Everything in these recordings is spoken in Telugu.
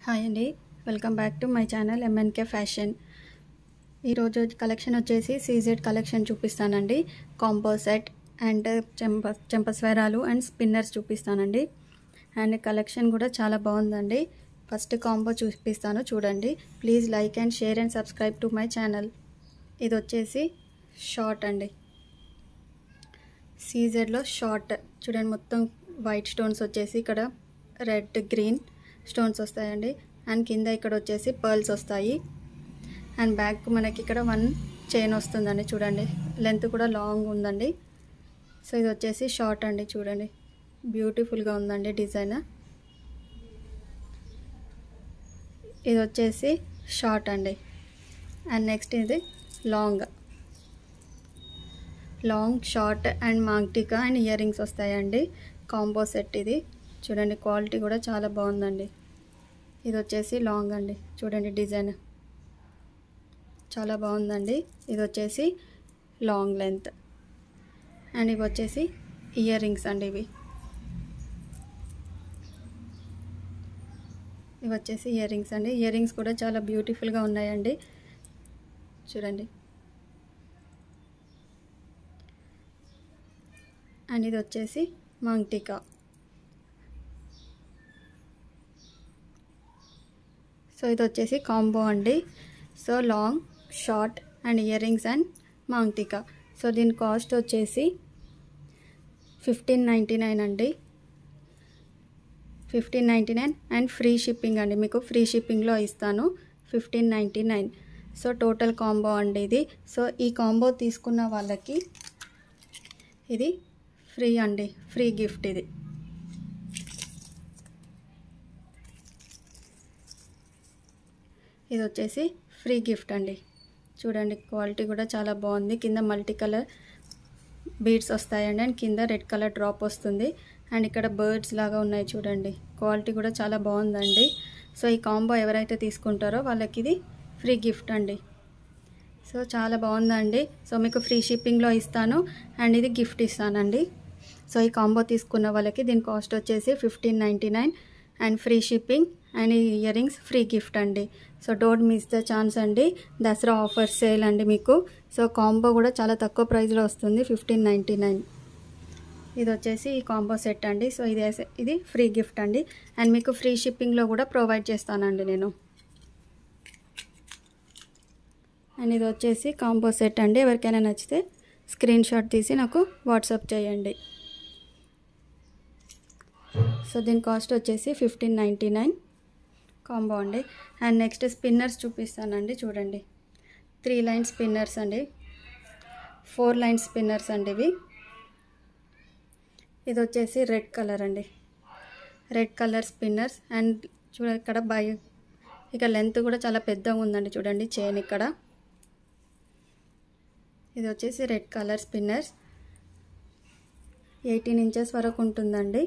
హాయ్ అండి, welcome back to my channel MNK fashion. ఈరోజు కలెక్షన్ వచ్చేసి సీజెడ్ కలెక్షన్ చూపిస్తానండి. కాంబో సెట్ అండ్ చెంపస్వరాలు అండ్ స్పిన్నర్స్ చూపిస్తానండి. అండ్ కలెక్షన్ కూడా చాలా బాగుందండి. ఫస్ట్ కాంబో చూపిస్తాను, చూడండి. Please like and share and subscribe to my channel. ఇది వచ్చేసి షార్ట్ అండి, సీజెడ్లో షార్ట్ చూడండి. మొత్తం వైట్ స్టోన్స్ వచ్చేసి ఇక్కడ రెడ్ గ్రీన్ స్టోన్స్ వస్తాయండి. అండ్ కింద ఇక్కడ వచ్చేసి పర్ల్స్ వస్తాయి. అండ్ బ్యాక్ మనకి ఇక్కడ 1 చైన్ వస్తుందండి. చూడండి, లెంత్ కూడా లాంగ్ ఉందండి. సో ఇది వచ్చేసి షార్ట్ అండి. చూడండి, బ్యూటిఫుల్గా ఉందండి డిజైన్. ఇది వచ్చేసి షార్ట్ అండి. అండ్ నెక్స్ట్ ఇది long short and maangtikka and earrings వస్తాయండి. కాంబో సెట్ ఇది. చూడండి, క్వాలిటీ కూడా చాలా బాగుందండి. ఇది వచ్చేసి లాంగ్ అండి. చూడండి, డిజైన్ చాలా బాగుందండి. ఇది వచ్చేసి లాంగ్ లెంత్. అండ్ ఇవి వచ్చేసి ఇయర్ రింగ్స్ అండి. ఇవి వచ్చేసి ఇయర్ రింగ్స్ అండి. ఇయర్ రింగ్స్ కూడా చాలా బ్యూటిఫుల్గా ఉన్నాయండి. చూడండి. అండ్ ఇది వచ్చేసి మాంగ్టికా. సో ఇది వచ్చేసి కాంబో అండి. So long short and earrings and maangtikka. So దీని కాస్ట్ వచ్చేసి 1599 అండి. 1599 అండ్ ఫ్రీ షిప్పింగ్ అండి. మీకు ఫ్రీ షిప్పింగ్లో ఇస్తాను 1599. సో టోటల్ కాంబో అండి ఇది. సో ఈ కాంబో తీసుకున్న వాళ్ళకి ఇది ఫ్రీ అండి, ఫ్రీ గిఫ్ట్ ఇది. ఇది వచ్చేసి ఫ్రీ గిఫ్ట్ అండి. చూడండి, క్వాలిటీ కూడా చాలా బాగుంది. కింద మల్టీ కలర్ బీడ్స్ వస్తాయండి. అండ్ కింద రెడ్ కలర్ డ్రాప్ వస్తుంది. అండ్ ఇక్కడ బర్డ్స్ లాగా ఉన్నాయి. చూడండి, క్వాలిటీ కూడా చాలా బాగుందండి. సో ఈ కాంబో ఎవరైతే తీసుకుంటారో వాళ్ళకి ఇది ఫ్రీ గిఫ్ట్ అండి. సో చాలా బాగుందండి. సో మీకు ఫ్రీ షిప్పింగ్లో ఇస్తాను అండ్ ఇది గిఫ్ట్ ఇస్తానండి. సో ఈ కాంబో తీసుకున్న వాళ్ళకి దీని కాస్ట్ వచ్చేసి 1599 and free shipping and earrings free gift అండి. So don't miss the chance అండి. దసరా ఆఫర్ సేల్ అండి మీకు. సో కాంబో కూడా చాలా తక్కువ ప్రైస్లో వస్తుంది, 1599. ఇది వచ్చేసి ఈ కాంబో సెట్ అండి. సో ఇది ఫ్రీ గిఫ్ట్ అండి. అండ్ మీకు ఫ్రీ షిప్పింగ్లో కూడా ప్రొవైడ్ చేస్తానండి నేను. అండ్ ఇది వచ్చేసి కాంబో సెట్ అండి. ఎవరికైనా నచ్చితే స్క్రీన్ షాట్ తీసి నాకు వాట్సాప్ చేయండి. సో దీని కాస్ట్ వచ్చేసి 1599 కాంబో అండి. అండ్ నెక్స్ట్ స్పిన్నర్స్ చూపిస్తానండి. చూడండి, 3 లైన్ స్పిన్నర్స్ అండి, 4 లైన్ స్పిన్నర్స్ అండి ఇవి. ఇది వచ్చేసి రెడ్ కలర్ అండి, రెడ్ కలర్ స్పిన్నర్స్. అండ్ చూడండి, ఇక్కడ లెంత్ కూడా చాలా పెద్దగా ఉందండి. చూడండి, చైన్ ఇక్కడ. ఇది వచ్చేసి రెడ్ కలర్ స్పిన్నర్స్, 18 ఇంచెస్ వరకు ఉంటుందండి.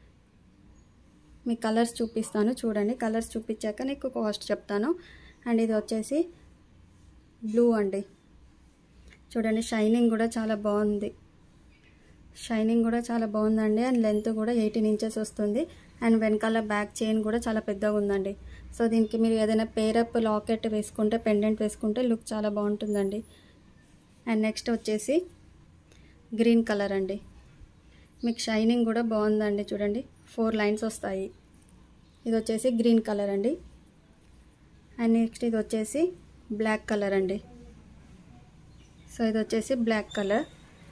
మీ కలర్స్ చూపిస్తాను, చూడండి. కలర్స్ చూపించాక నీకు కాస్ట్ చెప్తాను. అండ్ ఇది వచ్చేసి బ్లూ అండి. చూడండి, షైనింగ్ కూడా చాలా బాగుంది. షైనింగ్ కూడా చాలా బాగుందండి. అండ్ లెంత్ కూడా 18 ఇంచెస్ వస్తుంది. అండ్ వెనకాల బ్యాక్ చైన్ కూడా చాలా పెద్దగా ఉందండి. సో దీనికి మీరు ఏదైనా పేరప్ లాకెట్ వేసుకుంటే, పెండెంట్ వేసుకుంటే లుక్ చాలా బాగుంటుందండి. అండ్ నెక్స్ట్ వచ్చేసి గ్రీన్ కలర్ అండి. మీకు షైనింగ్ కూడా బాగుందండి. చూడండి, 4 లైన్స్ వస్తాయి. ఇది వచ్చేసి గ్రీన్ కలర్ అండి. అండ్ నెక్స్ట్ ఇది వచ్చేసి బ్లాక్ కలర్ అండి. సో ఇది వచ్చేసి బ్లాక్ కలర్.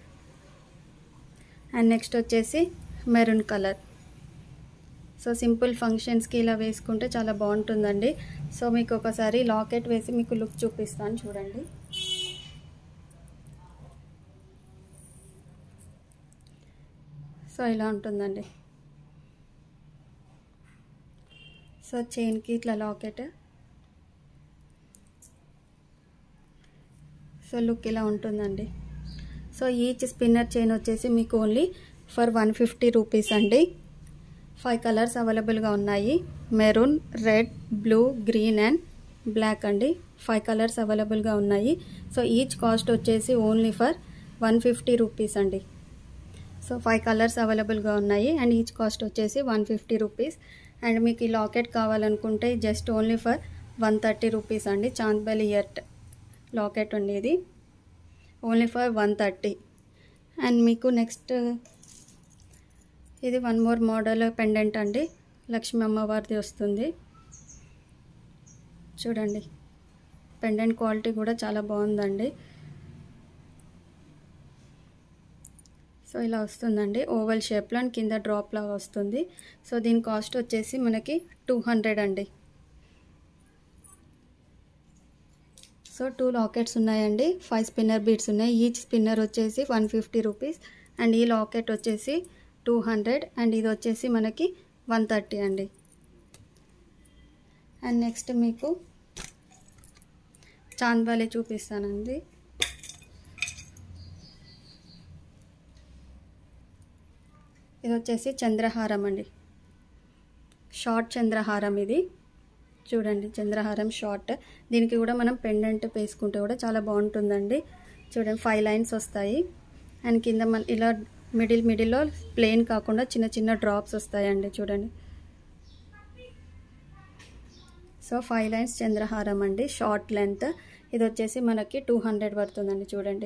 అండ్ నెక్స్ట్ వచ్చేసి మెరూన్ కలర్. సో సింపుల్ ఫంక్షన్స్కి ఇలా వేసుకుంటే చాలా బాగుంటుందండి. సో మీకు ఒకసారి లాకెట్ వేసి మీకు లుక్ చూపిస్తాను, చూడండి. సో ఇలా ఉంటుందండి. సో చైన్కి ఇట్లా లాకెట్. సో లుక్ ఇలా ఉంటుందండి. సో ఈచ్ స్పిన్నర్ చైన్ వచ్చేసి మీకు ఓన్లీ ఫర్ 150 రూపీస్ అండి. 5 కలర్స్ అవైలబుల్గా ఉన్నాయి. Maroon, red, blue, green and black అండి. 5 కలర్స్ అవైలబుల్గా ఉన్నాయి. సో ఈచ్ కాస్ట్ వచ్చేసి ఓన్లీ ఫర్ 150 రూపీస్ అండి. సో 5 కలర్స్ అవైలబుల్గా ఉన్నాయి. అండ్ ఈచ్ కాస్ట్ వచ్చేసి 150 రూపీస్. అండ్ మీకు ఈ లాకెట్ కావాలనుకుంటే జస్ట్ ఓన్లీ ఫర్ 130 రూపీస్ అండి. చాంద్బలి ఇయర్ లాకెట్ అండి, ఇది ఓన్లీ ఫర్ 130. అండ్ మీకు నెక్స్ట్ ఇది వన్ మోర్ మోడల్ పెండెంట్ అండి, లక్ష్మీ అమ్మవారిది వస్తుంది. చూడండి పెండెంట్ క్వాలిటీ కూడా చాలా బాగుందండి. సో ఇలా వస్తుందండి ఓవల్ షేప్లో అండ్ కింద డ్రాప్ లాగా వస్తుంది. సో దీని కాస్ట్ వచ్చేసి మనకి 200 అండి. సో 2 లాకెట్స్ ఉన్నాయండి, 5 స్పిన్నర్ బీడ్స్ ఉన్నాయి. ఈచ్ స్పిన్నర్ వచ్చేసి 150 రూపీస్ అండ్ ఈ లాకెట్ వచ్చేసి 200 అండ్ ఇది వచ్చేసి మనకి 130 అండి. అండ్ నెక్స్ట్ మీకు చాంద్బాలి చూపిస్తానండి. ఇది వచ్చేసి చంద్రహారం అండి, షార్ట్ చంద్రహారం. ఇది చూడండి చంద్రహారం షార్ట్. దీనికి కూడా మనం పెండెంట్ వేసుకుంటే కూడా చాలా బాగుంటుందండి. చూడండి 5 లైన్స్ వస్తాయి అండ్ కింద మన ఇలా మిడిల్లో ప్లెయిన్ కాకుండా చిన్న చిన్న డ్రాప్స్ వస్తాయండి. చూడండి సో 5 లైన్స్ చంద్రహారం అండి, షార్ట్ లెంత్. ఇది వచ్చేసి మనకి 200 పడుతుందండి. చూడండి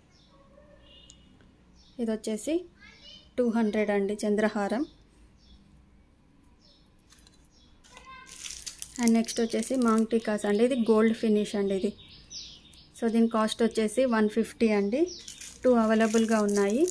ఇది వచ్చేసి 200 అండి చంద్రహారం. అండ్ నెక్స్ట్ వచ్చేసి మాంగ్ టీకాస్ అండి, ఇది గోల్డ్ ఫినిష్ అండి ఇది. సో దీని కాస్ట్ వచ్చేసి 150 అండి. 2 అవైలబుల్గా ఉన్నాయి.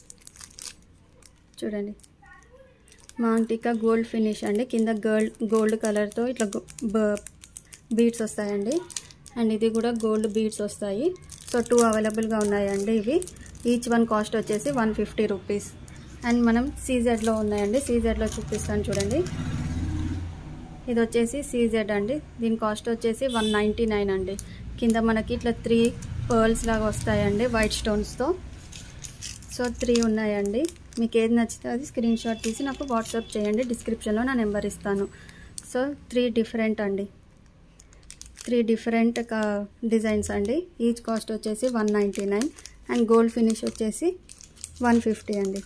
చూడండి మాంగ్ టీకా గోల్డ్ ఫినిష్ అండి, కింద గోల్డ్ కలర్తో ఇట్లా బీడ్స్ వస్తాయండి అండ్ ఇది కూడా గోల్డ్ బీడ్స్ వస్తాయి. సో 2 అవైలబుల్గా ఉన్నాయండి ఇవి. ఈచ్ వన్ కాస్ట్ వచ్చేసి 150 రూపీస్. అండ్ మనం సీజెడ్లో ఉన్నాయండి, సీజెడ్లో చూపిస్తాను చూడండి. ఇది వచ్చేసి సీజెడ్ అండి, దీని కాస్ట్ వచ్చేసి 199 అండి. కింద మనకి ఇట్లా 3 పర్ల్స్ లాగా వస్తాయండి వైట్ స్టోన్స్తో. సో 3 ఉన్నాయండి. మీకు ఏది నచ్చితే అది స్క్రీన్ షాట్ తీసి నాకు వాట్సాప్ చేయండి, డిస్క్రిప్షన్లో నా నెంబర్ ఇస్తాను. సో 3 డిఫరెంట్ అండి, 3 డిఫరెంట్ డిజైన్స్ అండి. ఈచ్ కాస్ట్ వచ్చేసి 199 అండ్ గోల్డ్ ఫినిష్ వచ్చేసి 150 అండి.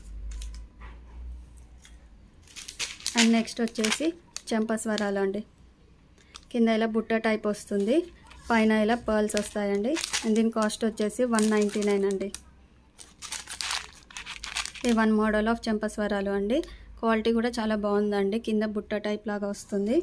అండ్ నెక్స్ట్ వచ్చేసి చెంపస్వరాలు అండి, కింద ఇలా బుట్ట టైప్ వస్తుంది, పైన ఇలా పర్ల్స్ వస్తాయండి అండ్ దీని కాస్ట్ వచ్చేసి 199 అండి. ఇది 1 మోడల్ ఆఫ్ చెంపస్వరాలు అండి, క్వాలిటీ కూడా చాలా బాగుందండి, కింద బుట్ట టైప్ లాగా వస్తుంది.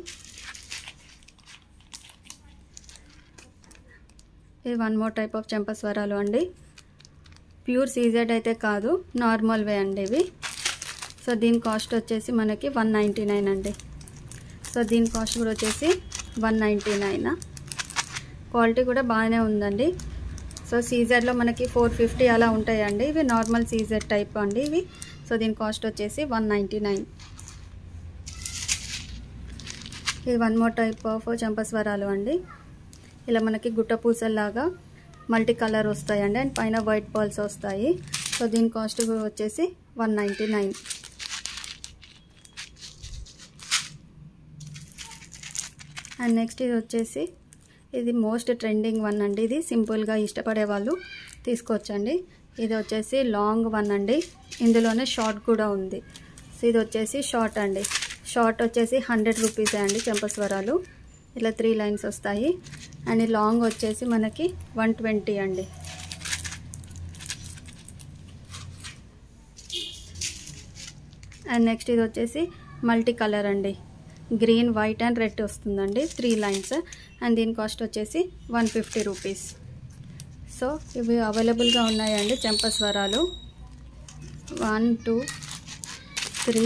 ఇది 1 మోర్ టైప్ ఆఫ్ చెంపస్వరాలు అండి, ప్యూర్ సీజెడ్ అయితే కాదు, నార్మల్ వే అండి ఇవి. సో దీని కాస్ట్ వచ్చేసి మనకి 199 అండి. సో దీని కాస్ట్ కూడా వచ్చేసి 199. క్వాలిటీ కూడా బాగానే ఉందండి. సో సీజెడ్లో మనకి 450 అలా ఉంటాయండి, ఇవి నార్మల్ సీజెడ్ టైప్ అండి ఇవి. సో దీని కాస్ట్ వచ్చేసి 199. ఇది 1 మోర్ టైప్ ఆఫ్ చెంపస్వరాలు అండి, ఇలా మనకి గుట్ట పూసల్లాగా మల్టీ కలర్ వస్తాయండి అండ్ పైన వైట్ బాల్స్ వస్తాయి. సో దీని కాస్ట్ వచ్చేసి 199. అండ్ నెక్స్ట్ ఇది వచ్చేసి ఇది మోస్ట్ ట్రెండింగ్ వన్ అండి, ఇది సింపుల్గా ఇష్టపడే వాళ్ళు తీసుకోవచ్చండి. ఇది వచ్చేసి లాంగ్ వన్ అండి, ఇందులోనే షార్ట్ కూడా ఉంది. సో ఇది వచ్చేసి షార్ట్ అండి, షార్ట్ వచ్చేసి 100 రూపీసే అండి చెంపస్వరాలు. ఇలా 3 లైన్స్ వస్తాయి అండ్ లాంగ్ వచ్చేసి మనకి 120 అండి. అండ్ నెక్స్ట్ ఇది వచ్చేసి మల్టీ కలర్ అండి, గ్రీన్ వైట్ అండ్ రెడ్ వస్తుందండి, 3 లైన్స్ అండ్ దీని కాస్ట్ వచ్చేసి 150 రూపీస్. సో ఇవి అవైలబుల్గా ఉన్నాయండి చెంపస్వరాలు 1 2 3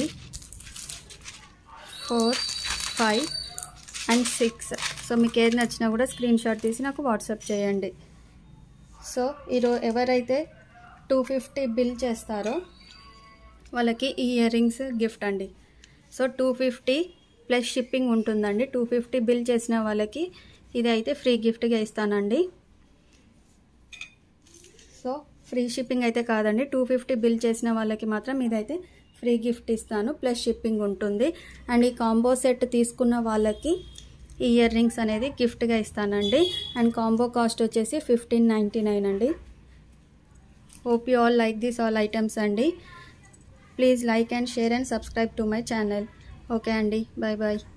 4 5 అండ్ 6. సో మీకు ఏది నచ్చినా కూడా స్క్రీన్ షాట్ తీసి నాకు వాట్సాప్ చేయండి. సో ఎవరైతే 250 బిల్ చేస్తారో వాళ్ళకి ఈ ఇయర్ రింగ్స్ గిఫ్ట్ అండి. సో 250 ప్లస్ షిప్పింగ్ ఉంటుందండి. 250 బిల్ చేసిన వాళ్ళకి ఇది అయితే ఫ్రీ గిఫ్ట్గా ఇస్తానండి. సో ఫ్రీ షిప్పింగ్ అయితే కాదండి, 250 బిల్ చేసిన వాళ్ళకి మాత్రం ఇదైతే ఫ్రీ గిఫ్ట్ ఇస్తాను, ప్లస్ షిప్పింగ్ ఉంటుంది. అండ్ ఈ కాంబో సెట్ తీసుకున్న వాళ్ళకి ఈ ఇయర్ రింగ్స్ అనేది గిఫ్ట్గా ఇస్తానండి. అండ్ కాంబో కాస్ట్ వచ్చేసి 1599 అండి. Hope you all like this all items అండి. Please like and share and subscribe to my channel. Okay అండి, బాయ్ బాయ్.